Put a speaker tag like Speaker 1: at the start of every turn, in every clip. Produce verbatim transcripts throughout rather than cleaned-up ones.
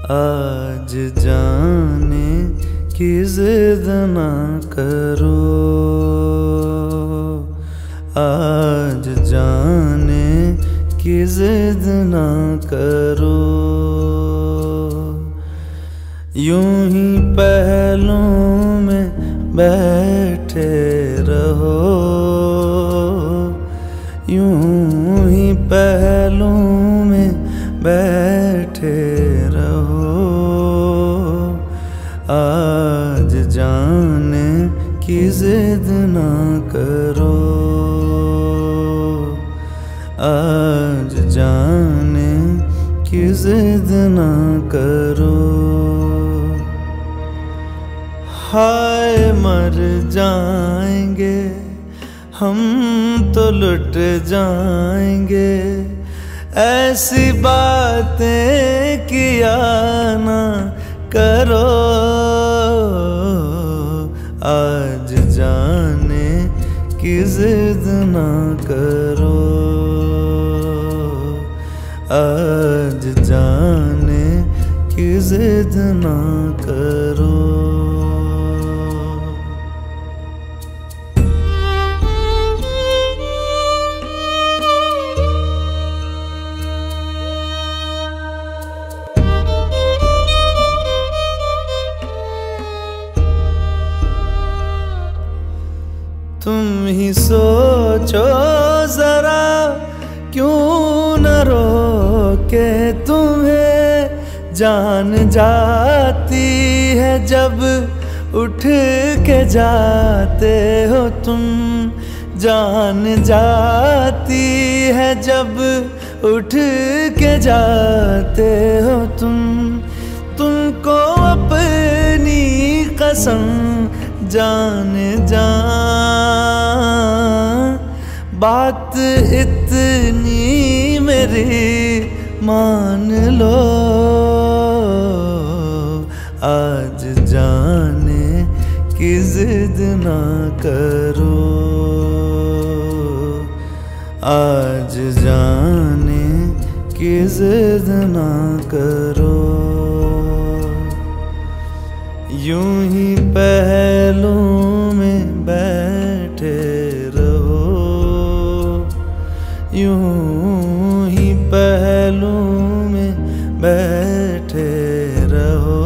Speaker 1: आज जाने की जिद ना करो, आज जाने की जिद ना करो। यूं ही पहलों में बैठे रहो, यूं ही पहलों में बैठे रहो। आज जाने की जिद ना करो, आज जाने की जिद ना करो। हाय मर जाएंगे हम तो लुट जाएंगे, ऐसी बातें किया ना करो। आज जाने की जिद ना करो, आज जाने की जिद ना करो। तुम ही सोचो जरा, क्यों न रोके तुम्हें। जान जाती है जब उठ के जाते हो तुम, जान जाती है जब उठ के जाते हो तुम। तुमको अपनी कसम जान जा, बात इतनी मेरी मान लो। आज जाने की जिद ना करो, आज जाने की जिद ना करो। यूं ही पहलों में बैठे रहो, यूं ही पहलों में बैठे रहो।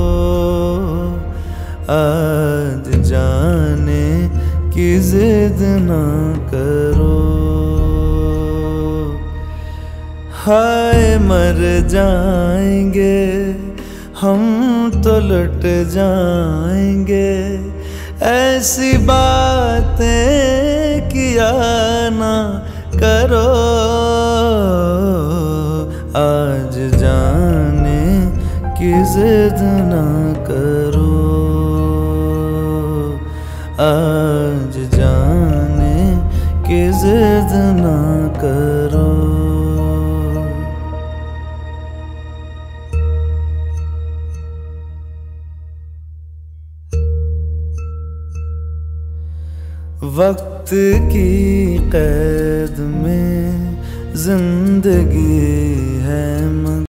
Speaker 1: आज जाने की जिद ना करो। हाय मर जाएंगे हम तो लुट जाएंगे, ऐसी बातें किया ना करो। आज जाने की जिद ना करो, आज जाने की जिद ना करो। वक्त की कैद में जिंदगी है।